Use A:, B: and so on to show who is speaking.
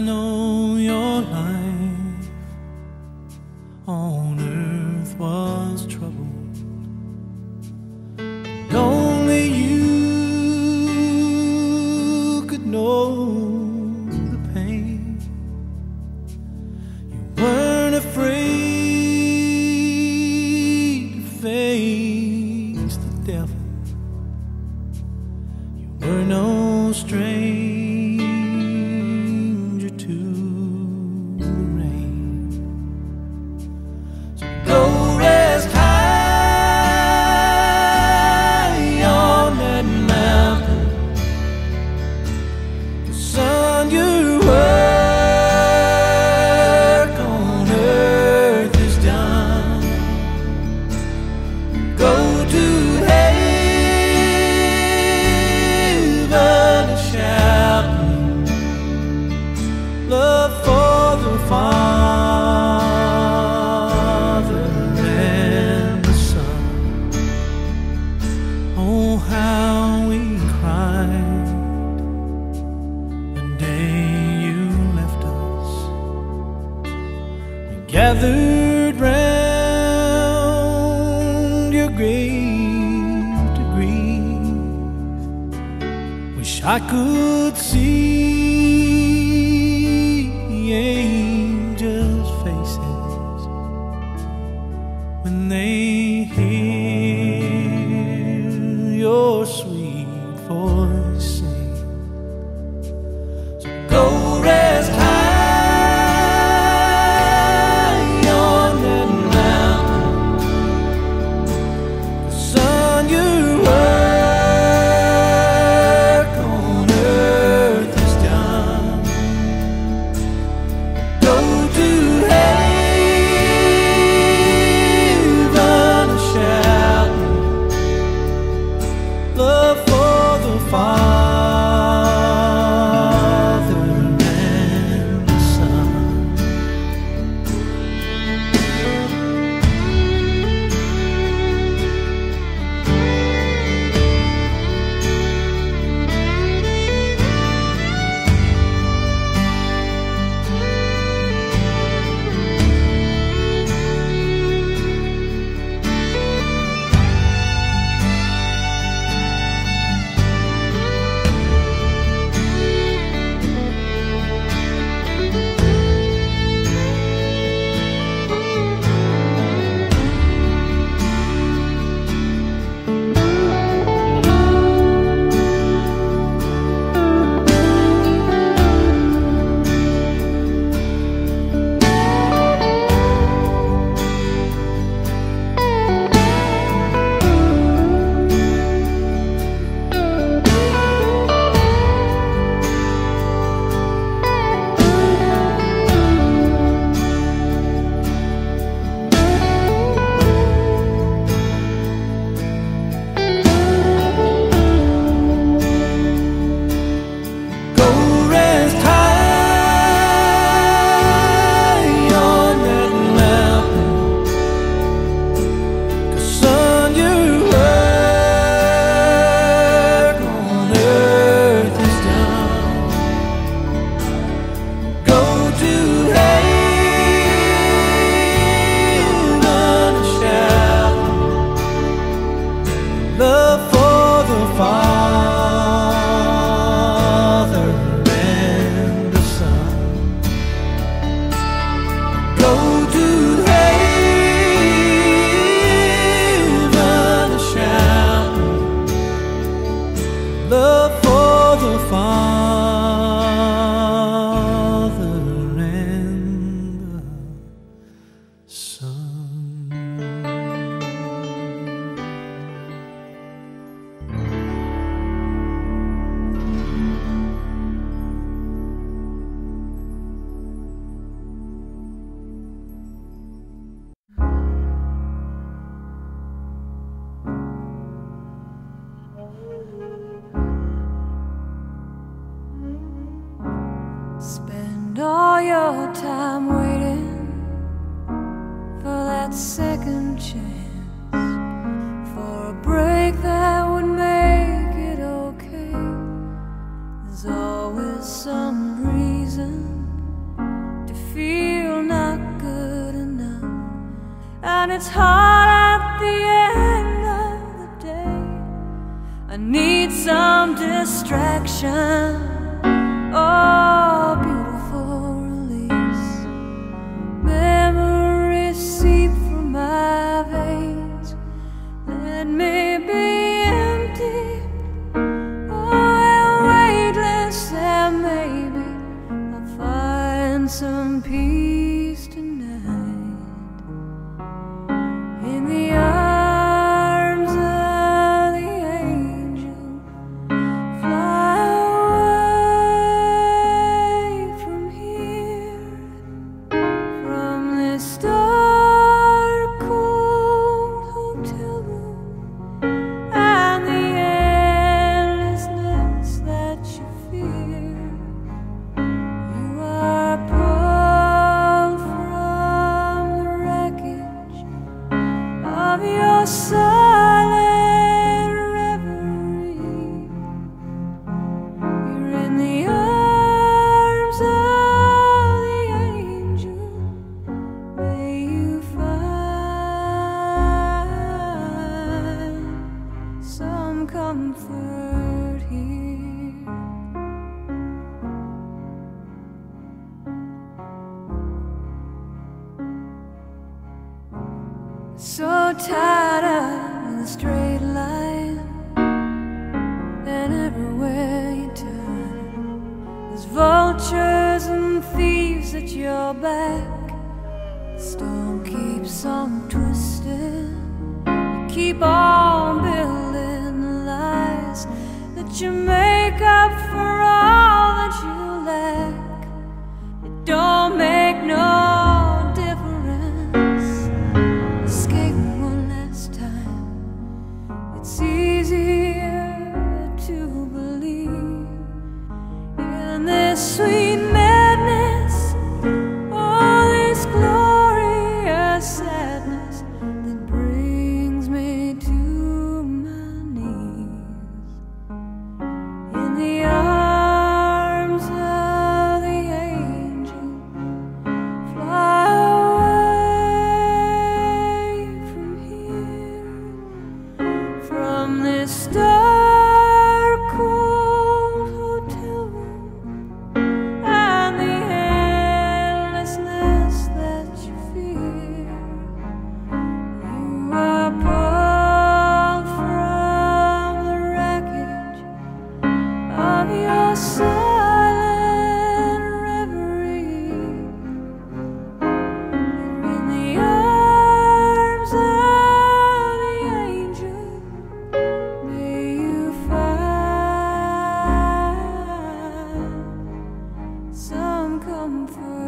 A: know your life on earth was troubled, and only you could know the pain. You weren't afraid to face the devil. You were no stranger to the rain. So go rest high on that mountain, 'cause son, your work on earth is done. Go to heaven and shout love for the Father and the Son. Oh, how we cried the day you left us. We gathered round your grave to grieve. Wish I could see angels' faces when they hear your sweet voice sing. So go rest high on that mountain, 'cause son, your work on earth is done. Go to heaven and shout love for the Father and the Son. Go rest high on that mountain, 'cause son, your work on earth is done. Go to heaven and shout love for the Father and the Son. Go to heaven and shout love for the Father and the Son.
B: Spend all your time waiting for that second chance, for a break that would make it okay. There's always some reason it's hard at the end of the day. I need some distraction. Oh, beautiful release. Memories seep from my veins. Let me be empty, oh, and weightless, and maybe I'll find some peace tonight in the arms of the angel. Fly away from here, from this dark, cold hotel room, and the endlessness that you fear. You are pulled from the wreckage of your silent reverie. You're in the arms of the angel. May you find some comfort here. So tired of the straight line, and everywhere you turn, there's vultures and thieves at your back. The storm keeps on twisting. You keep on building the lies that you make up for all that you lack. It don't make no difference. Escape one last time. It's easier to believe in this sweet madness, all this glorious sadness that brings me to my knees in the arms of the angel. Fly away from here, from this dark, cold hotel room, and the endlessness that you fear. You are pulled from the wreckage of your silent reverie. You're in the arms of the angel. May you find some comfort.